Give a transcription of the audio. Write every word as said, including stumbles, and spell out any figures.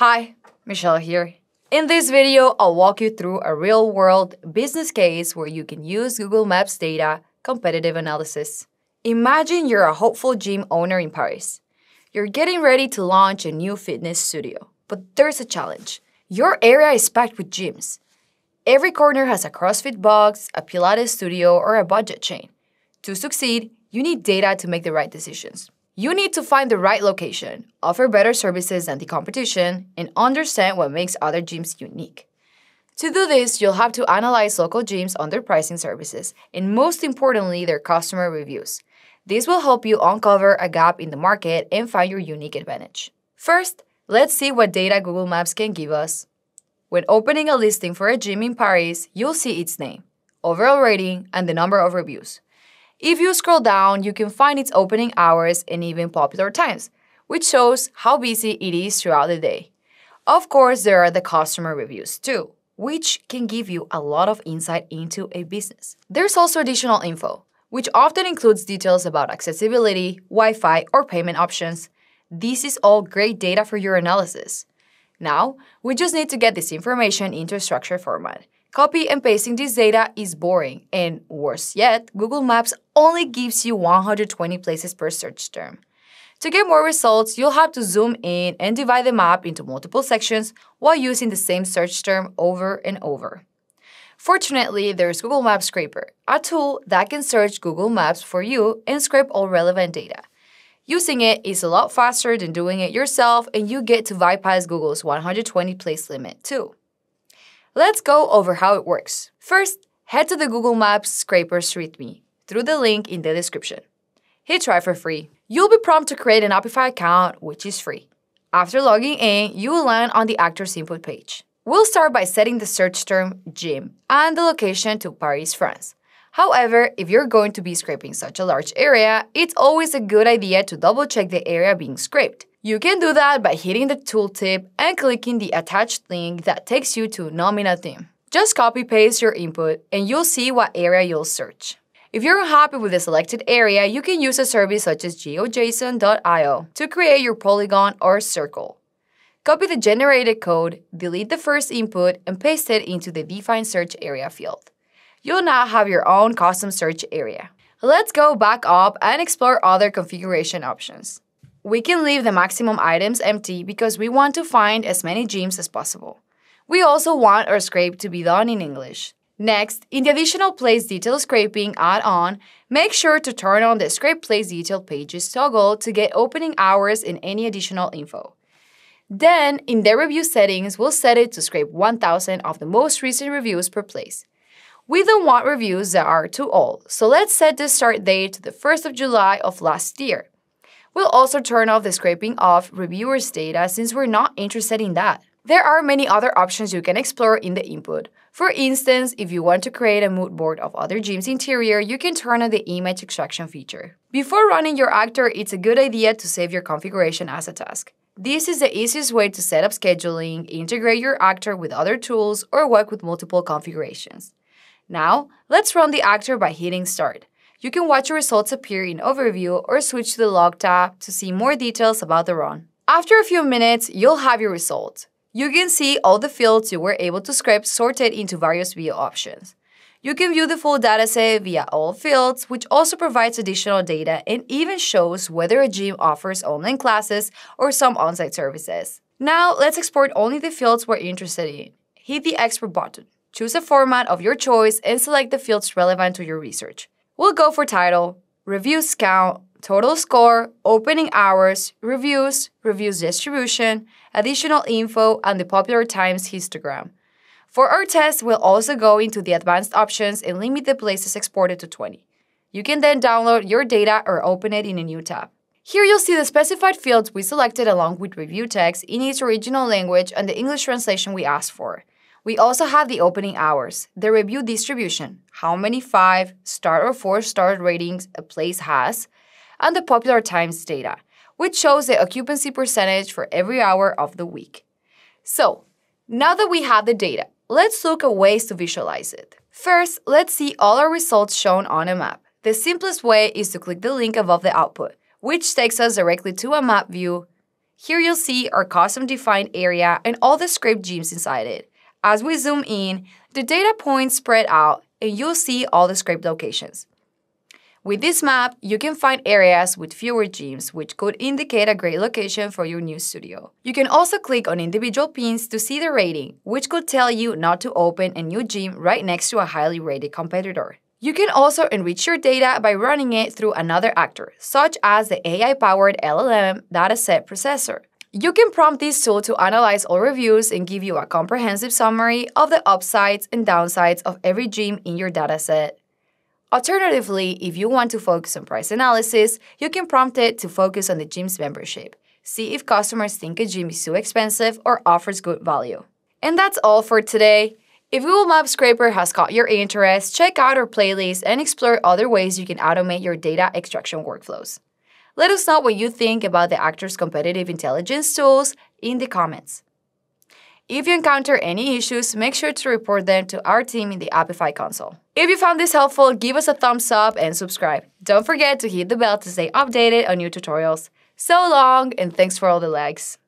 Hi, Michelle here. In this video, I'll walk you through a real-world business case where you can use Google Maps data competitive analysis. Imagine you're a hopeful gym owner in Paris. You're getting ready to launch a new fitness studio, but there's a challenge. Your area is packed with gyms. Every corner has a CrossFit box, a Pilates studio, or a budget chain. To succeed, you need data to make the right decisions. You need to find the right location, offer better services than the competition, and understand what makes other gyms unique. To do this, you'll have to analyze local gyms on their pricing services, and most importantly, their customer reviews. This will help you uncover a gap in the market and find your unique advantage. First, let's see what data Google Maps can give us. When opening a listing for a gym in Paris, you'll see its name, overall rating, and the number of reviews. If you scroll down, you can find its opening hours and even popular times, which shows how busy it is throughout the day. Of course, there are the customer reviews too, which can give you a lot of insight into a business. There's also additional info, which often includes details about accessibility, Wi-Fi, or payment options. This is all great data for your analysis. Now, we just need to get this information into a structured format. Copy and pasting this data is boring, and worse yet, Google Maps only gives you one hundred twenty places per search term. To get more results, you'll have to zoom in and divide the map into multiple sections while using the same search term over and over. Fortunately, there's Google Maps Scraper, a tool that can search Google Maps for you and scrape all relevant data. Using it is a lot faster than doing it yourself, and you get to bypass Google's one hundred twenty place limit too. Let's go over how it works. First, head to the Google Maps Scrapers README through the link in the description. Hit try for free. You'll be prompted to create an Apify account, which is free. After logging in, you will land on the actor's input page. We'll start by setting the search term gym and the location to Paris, France. However, if you're going to be scraping such a large area, it's always a good idea to double-check the area being scraped. You can do that by hitting the tooltip and clicking the attached link that takes you to Nominatim. Just copy-paste your input and you'll see what area you'll search. If you're unhappy with the selected area, you can use a service such as geo jason dot i o to create your polygon or circle. Copy the generated code, delete the first input, and paste it into the Define Search Area field. You'll now have your own custom search area. Let's go back up and explore other configuration options. We can leave the maximum items empty because we want to find as many gyms as possible. We also want our scrape to be done in English. Next, in the Additional Place Detail Scraping add-on, make sure to turn on the Scrape Place Detail Pages toggle to get opening hours and any additional info. Then, in the review settings, we'll set it to scrape one thousand of the most recent reviews per place. We don't want reviews that are too old, so let's set the start date to the first of July of last year. We'll also turn off the scraping of reviewers' data since we're not interested in that. There are many other options you can explore in the input. For instance, if you want to create a mood board of other gyms' interior, you can turn on the image extraction feature. Before running your actor, it's a good idea to save your configuration as a task. This is the easiest way to set up scheduling, integrate your actor with other tools, or work with multiple configurations. Now, let's run the actor by hitting Start. You can watch your results appear in Overview or switch to the Log tab to see more details about the run. After a few minutes, you'll have your results. You can see all the fields you were able to scrape sorted into various view options. You can view the full dataset via all fields, which also provides additional data and even shows whether a gym offers online classes or some on-site services. Now, let's export only the fields we're interested in. Hit the Export button. Choose a format of your choice and select the fields relevant to your research. We'll go for title, reviews count, total score, opening hours, reviews, reviews distribution, additional info, and the popular times histogram. For our test, we'll also go into the advanced options and limit the places exported to twenty. You can then download your data or open it in a new tab. Here you'll see the specified fields we selected along with review text in its original language and the English translation we asked for. We also have the opening hours, the review distribution, how many five, star or four star ratings a place has, and the popular times data, which shows the occupancy percentage for every hour of the week. So, now that we have the data, let's look at ways to visualize it. First, let's see all our results shown on a map. The simplest way is to click the link above the output, which takes us directly to a map view. Here you'll see our custom-defined area and all the scraped gyms inside it. As we zoom in, the data points spread out and you'll see all the scraped locations. With this map, you can find areas with fewer gyms, which could indicate a great location for your new studio. You can also click on individual pins to see the rating, which could tell you not to open a new gym right next to a highly rated competitor. You can also enrich your data by running it through another actor, such as the A I-powered L L M dataset processor. You can prompt this tool to analyze all reviews and give you a comprehensive summary of the upsides and downsides of every gym in your dataset. Alternatively, if you want to focus on price analysis, you can prompt it to focus on the gym's membership. See if customers think a gym is too expensive or offers good value. And that's all for today. If Google Maps Scraper has caught your interest, check out our playlist and explore other ways you can automate your data extraction workflows. Let us know what you think about the actors' competitive intelligence tools in the comments. If you encounter any issues, make sure to report them to our team in the Apify console. If you found this helpful, give us a thumbs up and subscribe. Don't forget to hit the bell to stay updated on new tutorials. So long, and thanks for all the likes.